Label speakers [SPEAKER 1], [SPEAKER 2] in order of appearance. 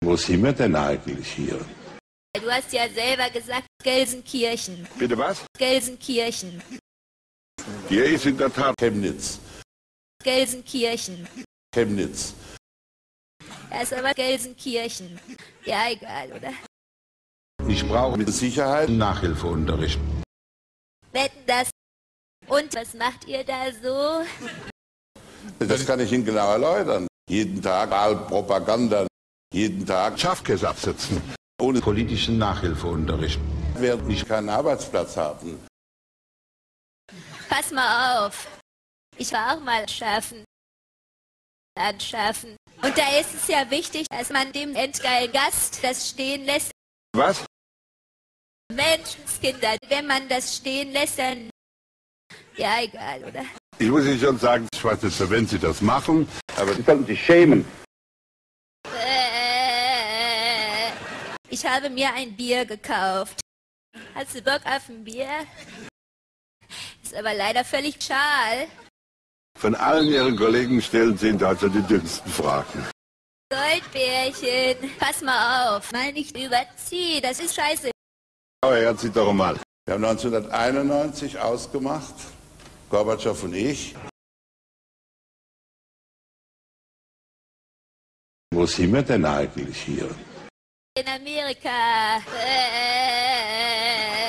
[SPEAKER 1] Wo sind wir denn eigentlich hier?
[SPEAKER 2] Du hast ja selber gesagt, Gelsenkirchen.
[SPEAKER 1] Bitte was?
[SPEAKER 2] Gelsenkirchen.
[SPEAKER 1] Hier ist in der Tat Chemnitz.
[SPEAKER 2] Gelsenkirchen.
[SPEAKER 1] Chemnitz.
[SPEAKER 2] Das ist aber Gelsenkirchen. Ja, egal, oder?
[SPEAKER 1] Ich brauche mit Sicherheit Nachhilfeunterricht.
[SPEAKER 2] Wetten das. Und was macht ihr da so?
[SPEAKER 1] Das kann ich Ihnen genau erläutern. Jeden Tag Wahlpropaganda, jeden Tag Schafkäse absetzen. Ohne politischen Nachhilfeunterricht werde ich keinen Arbeitsplatz haben.
[SPEAKER 2] Pass mal auf. Ich war auch mal anschaffen. Und da ist es ja wichtig, dass man dem endgeilen Gast das stehen lässt.
[SPEAKER 1] Was?
[SPEAKER 2] Menschenskinder, wenn man das stehen lässt, dann... Ja, egal, oder?
[SPEAKER 1] Ich muss Ihnen schon sagen, ich weiß nicht, wenn Sie das machen, aber Sie sollten sich schämen.
[SPEAKER 2] Ich habe mir ein Bier gekauft. Hast du Bock auf ein Bier? Ist aber leider völlig schal.
[SPEAKER 1] Von allen Ihren Kollegen stellen Sie in Deutschland die dümmsten Fragen.
[SPEAKER 2] Goldbärchen, pass mal auf. Mal nicht überziehen, das ist scheiße.
[SPEAKER 1] Aber hören Sie doch mal. Wir haben 1991 ausgemacht, Gorbatschow und ich. Wo sind wir denn eigentlich hier?
[SPEAKER 2] In Amerika.